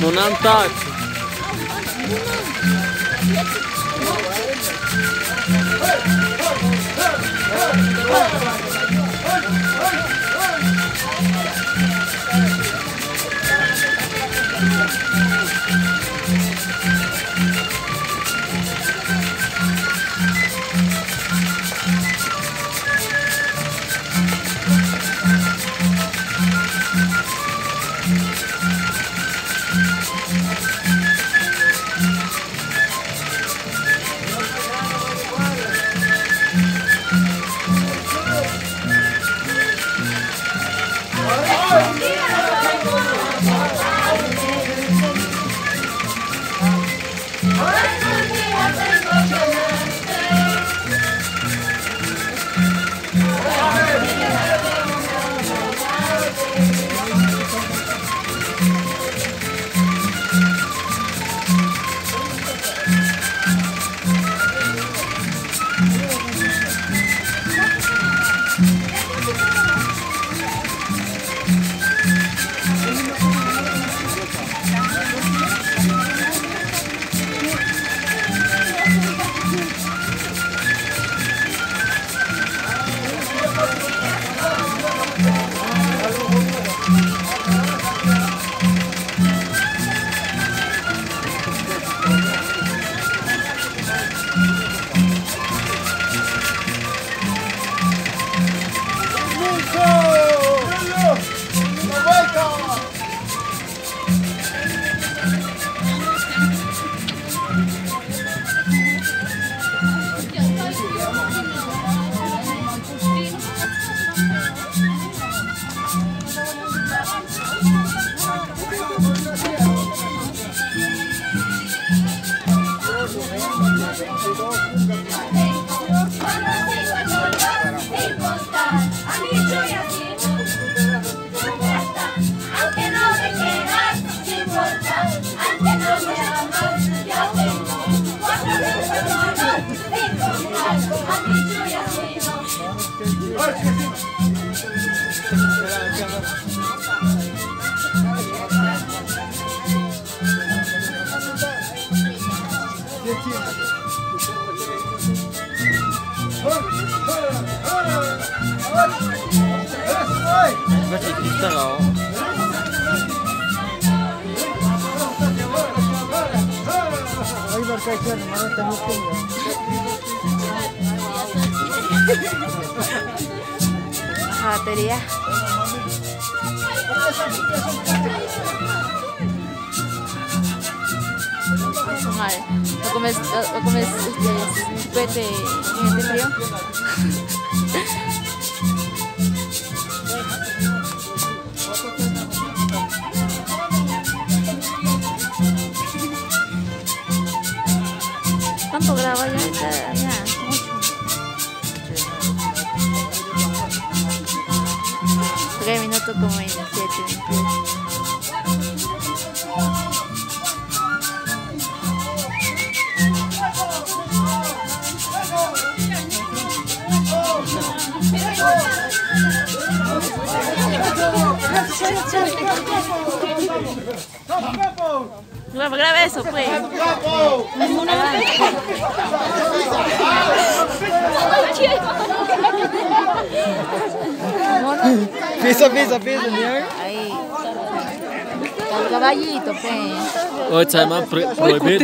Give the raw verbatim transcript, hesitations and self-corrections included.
Monam touch. Masih bisa loh. Hoy berkaca mana tamu pun. Ah, tadi ya. Mal. ¿No comes, no comes este, pete en este frío? ¿Cuánto graba ya? Ya, ya, mucho. Tres minutos como veintisiete, veintiocho. Graba, graba eso, pues. Pisa, pisa, pisa, mira. Ahí. El caballito, pues. Hoy se llama prohibir.